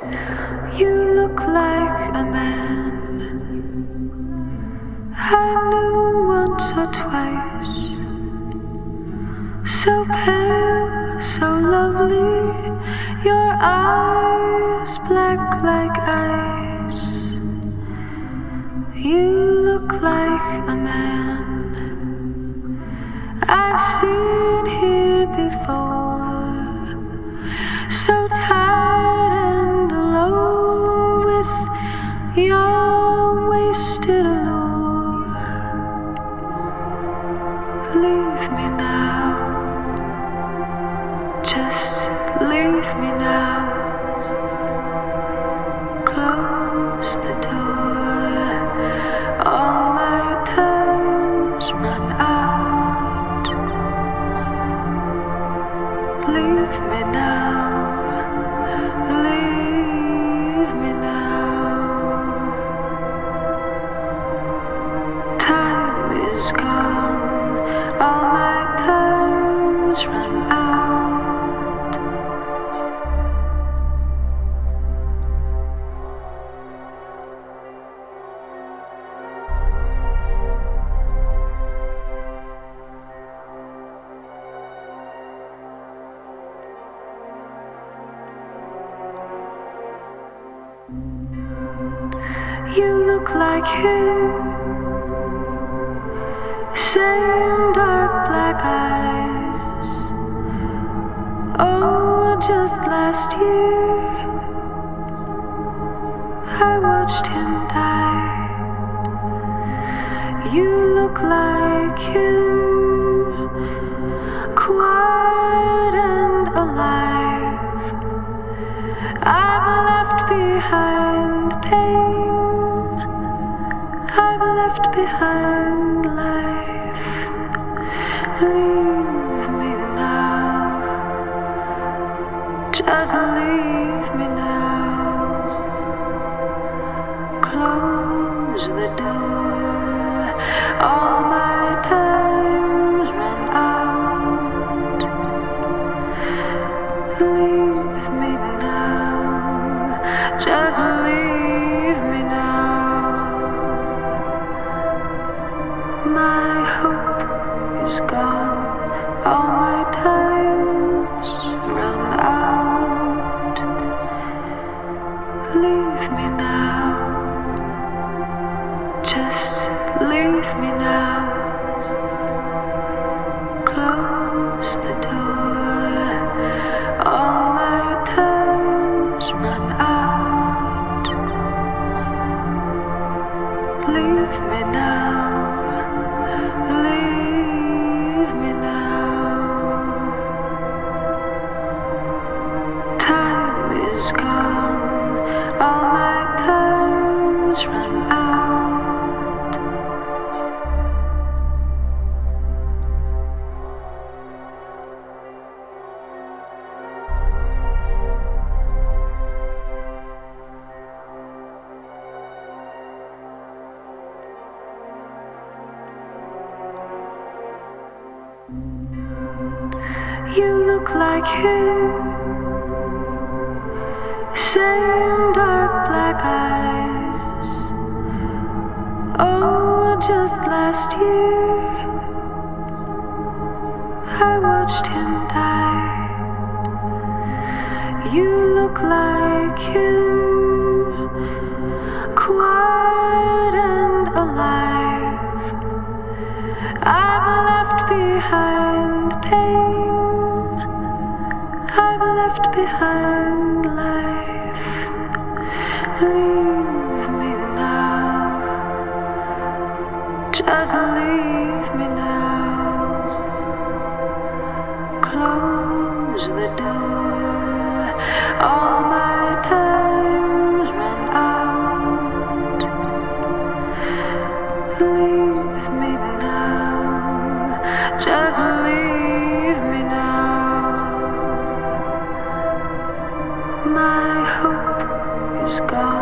You look like a man I knew once or twice. So pale, so lovely, your eyes black like ice. You look like a man I've seen here before. So tired and alone with your wasted allure. Leave me now, just leave me now. Close the door, all my time's run out. Leave me now, leave me now. Time is gone, all my time's run out. You look like him, same dark black eyes. Oh, just last year I watched him die. You look like him, quiet and alive. I've left behind pain, I've left behind life. Leave me now, just leave me now. Close the door, all my time's run out. Leave me now, just leave me now. My hope is gone, all my time's run out. Leave me now, just leave me now. Close the door, all my time's run out. Leave me now, leave me now. Time is gone, all my time's run out. You look like him, same dark black eyes. Oh, just last year I watched him die. You look like him, quiet and alive. I've left behind pain, I've left behind life. Leave me now, just leave me now. Close the door, all my time's run out. Leave me now, just leave me now. My hope is gone.